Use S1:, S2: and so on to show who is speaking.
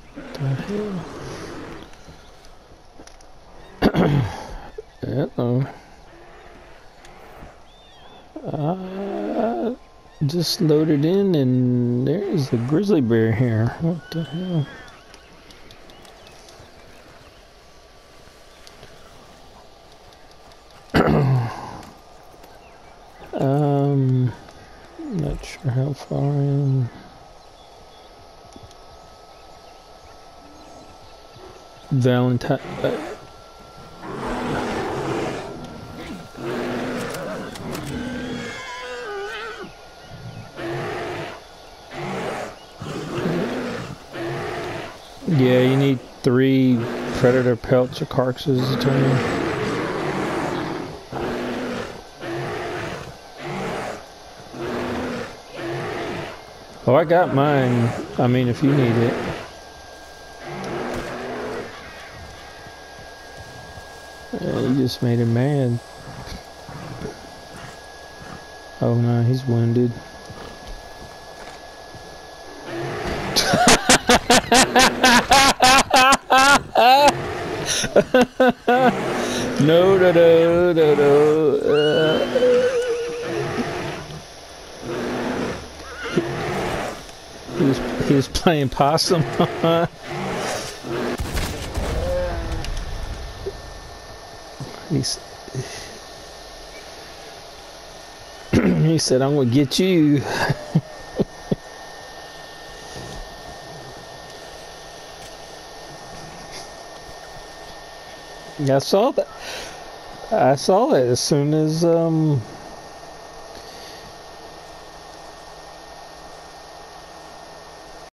S1: Uh-oh. Just loaded in and there's a grizzly bear here. What the hell? Not sure how far in. Valentine. Yeah, you need 3 predator pelts or carcasses to turn in. Oh, I got mine. I mean, if you need it. You just made him mad. Oh no, he's wounded. No. He was playing Possum. He said, "I'm gonna get you." I saw that. As soon as